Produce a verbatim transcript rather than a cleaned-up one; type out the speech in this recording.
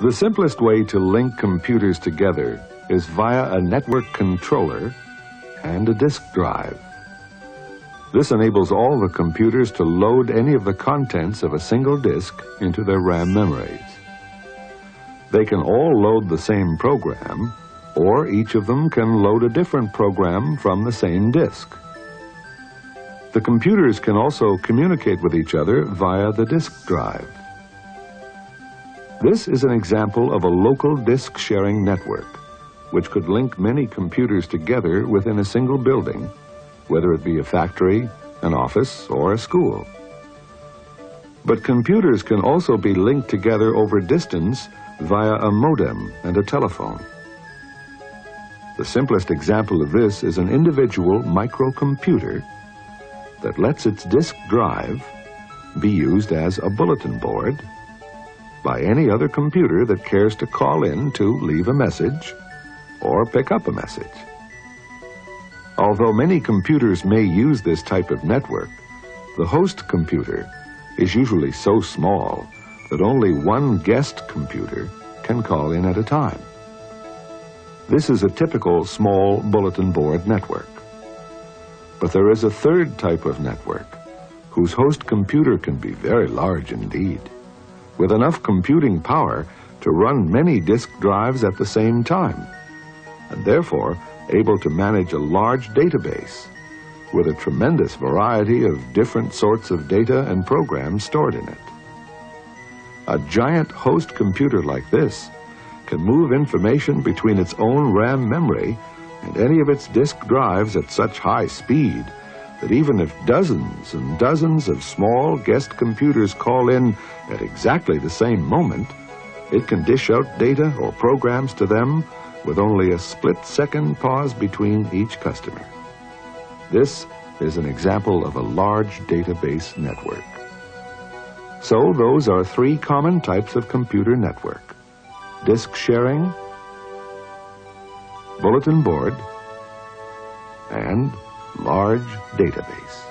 The simplest way to link computers together is via a network controller and a disk drive. This enables all the computers to load any of the contents of a single disk into their RAM memories. They can all load the same program, or each of them can load a different program from the same disk. The computers can also communicate with each other via the disk drive. This is an example of a local disk sharing network, which could link many computers together within a single building, whether it be a factory, an office, or a school. But computers can also be linked together over distance via a modem and a telephone. The simplest example of this is an individual microcomputer that lets its disk drive be used as a bulletin board by any other computer that cares to call in to leave a message or pick up a message. Although many computers may use this type of network, the host computer is usually so small that only one guest computer can call in at a time. This is a typical small bulletin board network. But there is a third type of network, whose host computer can be very large indeed, with enough computing power to run many disk drives at the same time, and therefore able to manage a large database with a tremendous variety of different sorts of data and programs stored in it. A giant host computer like this can move information between its own RAM memory and any of its disk drives at such high speed that even if dozens and dozens of small guest computers call in at exactly the same moment, it can dish out data or programs to them with only a split-second pause between each customer. This is an example of a large database network. So those are three common types of computer network: disk sharing, bulletin board, and large database.